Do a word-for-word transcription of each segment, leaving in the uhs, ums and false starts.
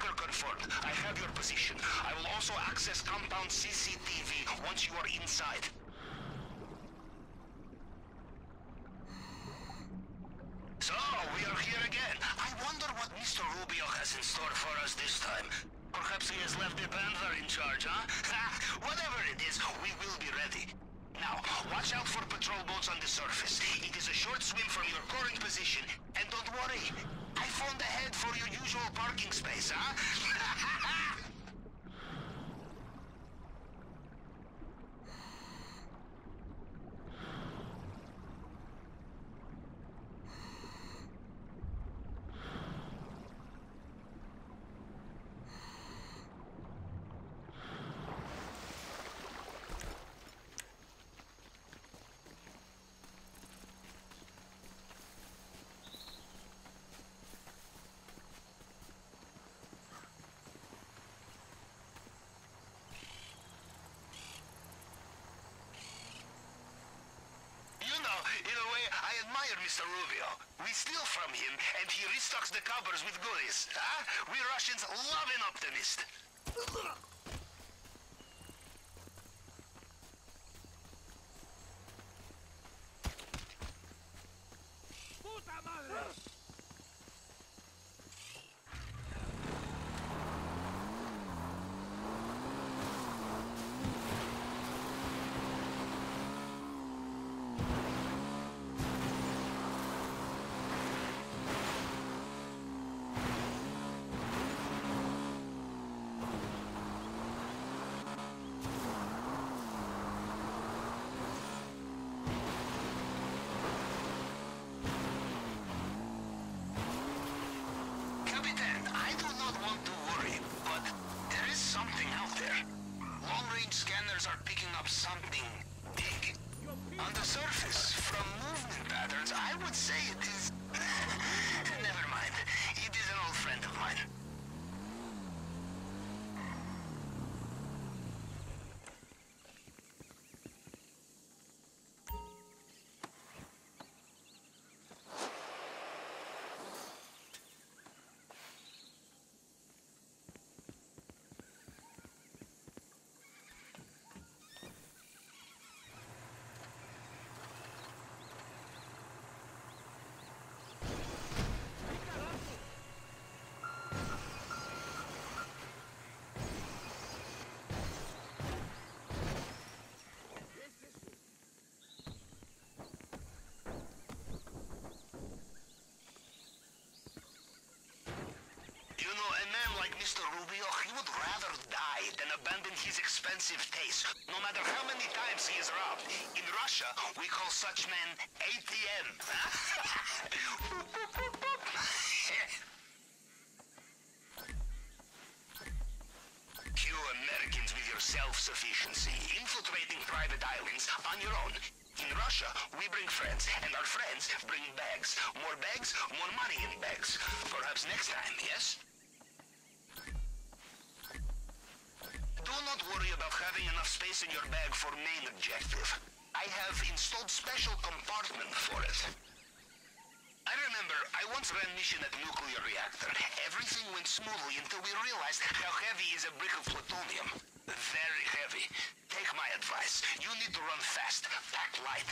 Tracker confirmed. I have your position. I will also access compound C C T V once you are inside. So, we are here again. I wonder what Mister Rubio has in store for us this time. Perhaps he has left the Panther in charge, huh? Whatever it is, we will be ready. Now, watch out for patrol boats on the surface. It is a short swim from your current position. And don't worry, I found a head for your usual parking space, huh? In a way, I admire Mister Rubio. We steal from him, and he restocks the cupboards with goodies. Huh? We Russians love an optimist. Puta madre! Scanners are picking up something big. On the surface, from movement patterns, I would say it is... Never mind. It is an old friend of mine. Like Mister Rubio, he would rather die than abandon his expensive taste, no matter how many times he is robbed. In Russia, we call such men A T M. You Americans with your self-sufficiency, infiltrating private islands on your own. In Russia, we bring friends, and our friends bring bags. More bags, more money in bags. Perhaps next time, yes? Do not worry about having enough space in your bag for main objective. I have installed special compartment for it. I remember, I once ran mission at a nuclear reactor. Everything went smoothly until we realized how heavy is a brick of plutonium. Very heavy. Take my advice. You need to run fast. Pack light.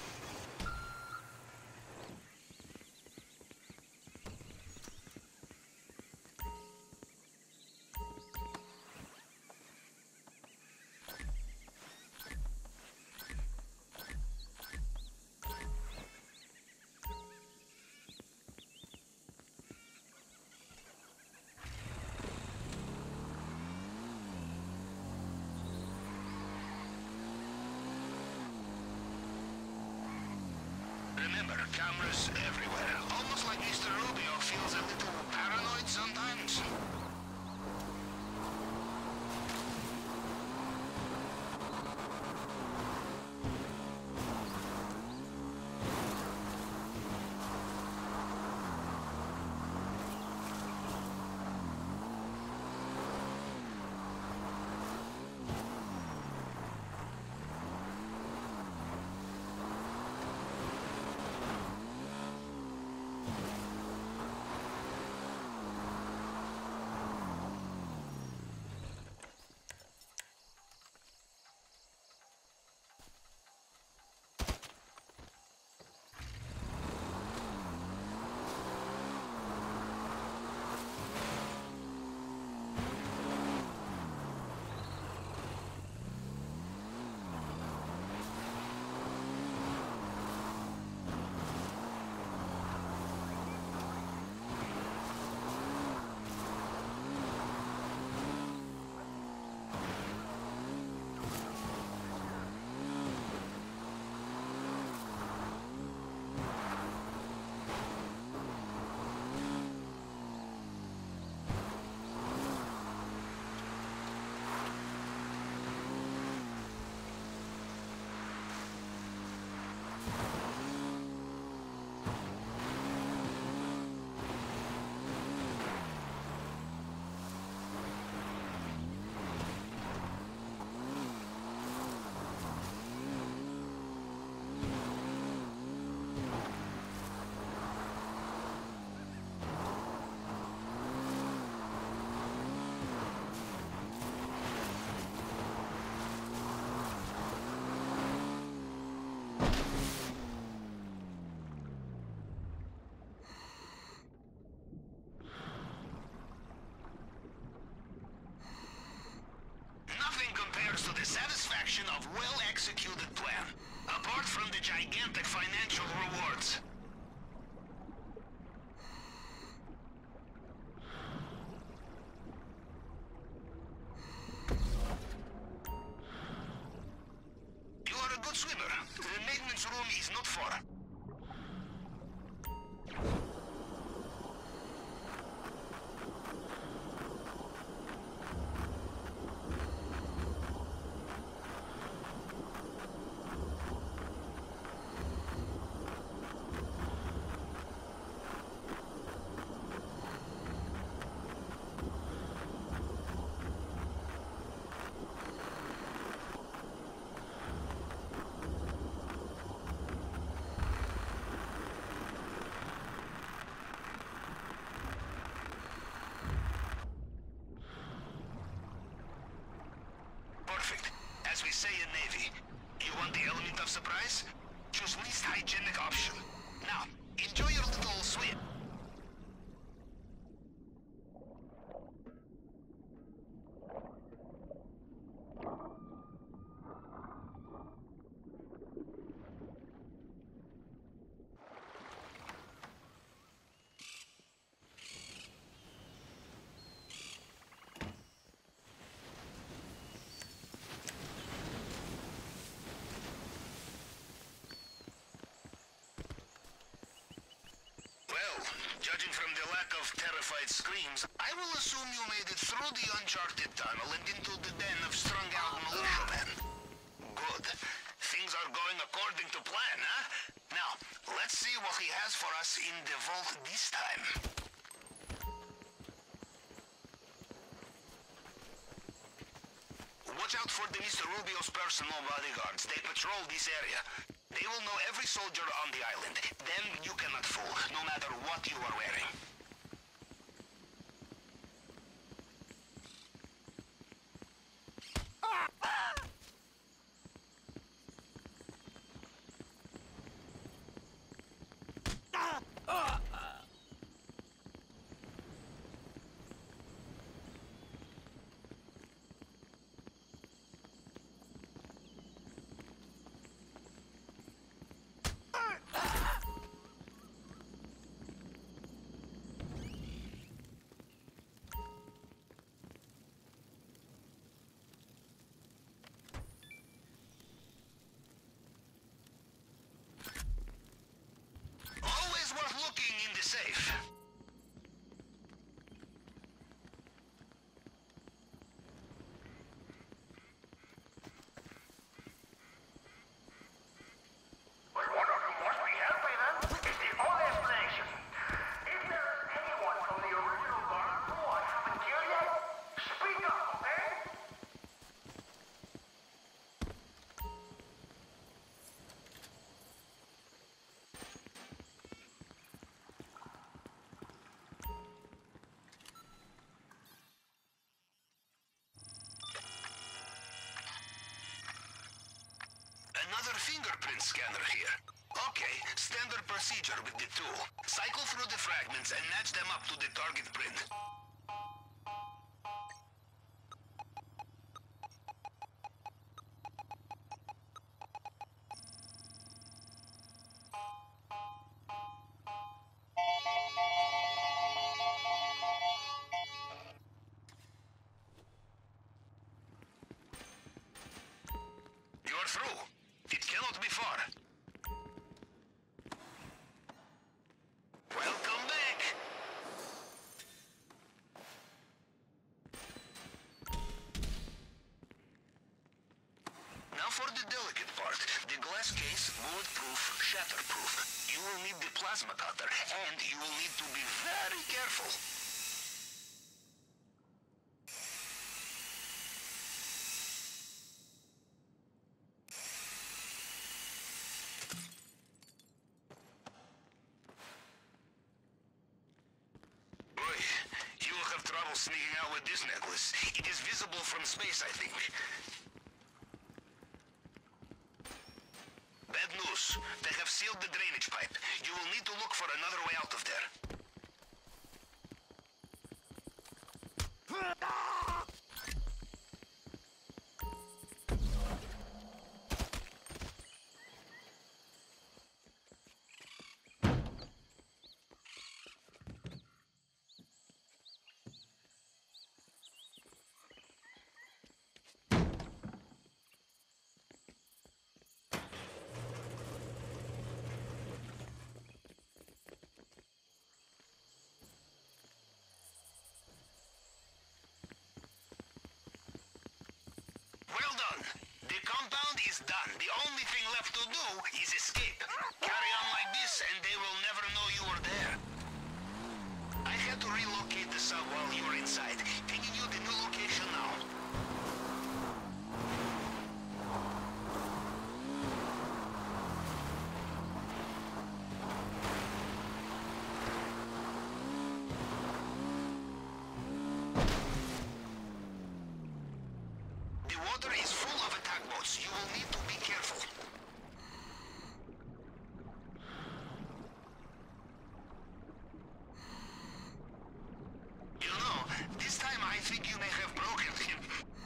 Remember, cameras everywhere. Almost like Mister Rubio feels a little paranoid sometimes. the satisfaction of well-executed plan, apart from the gigantic financial rewards. You are a good swimmer. The maintenance room is not far. Perfect. As we say in Navy, you want the element of surprise? Choose least hygienic option. Now, enjoy your little swim. Well, judging from the lack of terrified screams, I will assume you made it through the uncharted tunnel and into the den of strung-out militiamen. Good. Things are going according to plan, huh? Now, let's see what he has for us in the vault this time. Watch out for the Mister Rubio's personal bodyguards. They patrol this area. They will know every soldier on the island. Them you cannot fool, no matter what you are wearing. Always worth looking in the safe. Another fingerprint scanner here. Okay, standard procedure with the tool. Cycle through the fragments and match them up to the target print. You're through. It cannot be far. Welcome back! Now for the delicate part. The glass case, bulletproof, shatterproof. You will need the plasma cutter, and you will need to be very careful. You will have trouble sneaking out with this necklace. It is visible from space, I think. Bad news. They have sealed the drainage pipe. You will need to look for another way out of there. The compound is done. The only thing left to do is escape. Carry on like this and they will never know you were there. I had to relocate the sub while you were inside. Pinging you the new location now. The water is full of attack boats. You will need to be careful. You know, this time I think you may have broken him.